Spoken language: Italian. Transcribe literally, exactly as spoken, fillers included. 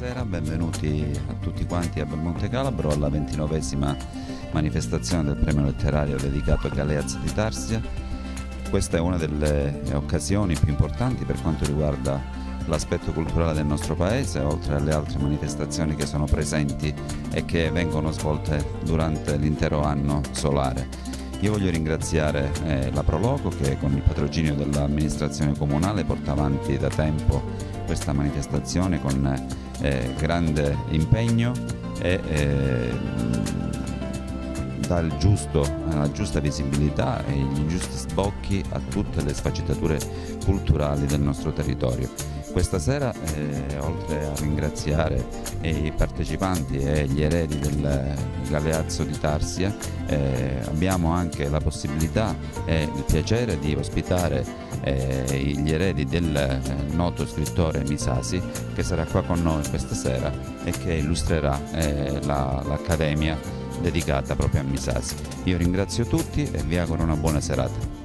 Buonasera, benvenuti a tutti quanti a Monte Calabro alla ventinovesima manifestazione del premio letterario dedicato a Galeazzo di Tarsia. Questa è una delle occasioni più importanti per quanto riguarda l'aspetto culturale del nostro paese, oltre alle altre manifestazioni che sono presenti e che vengono svolte durante l'intero anno solare. Io voglio ringraziare eh, la Proloco che con il patrocinio dell'amministrazione comunale porta avanti da tempo questa manifestazione con eh, grande impegno e eh, dà il giusto, la giusta visibilità e gli giusti sbocchi a tutte le sfaccettature culturali del nostro territorio. Questa sera, eh, oltre a ringraziare eh, i partecipanti e gli eredi del Galeazzo di Tarsia, eh, abbiamo anche la possibilità e il piacere di ospitare eh, gli eredi del eh, noto scrittore Misasi, che sarà qua con noi questa sera e che illustrerà eh, la, l'Accademia dedicata proprio a Misasi. Io ringrazio tutti e vi auguro una buona serata.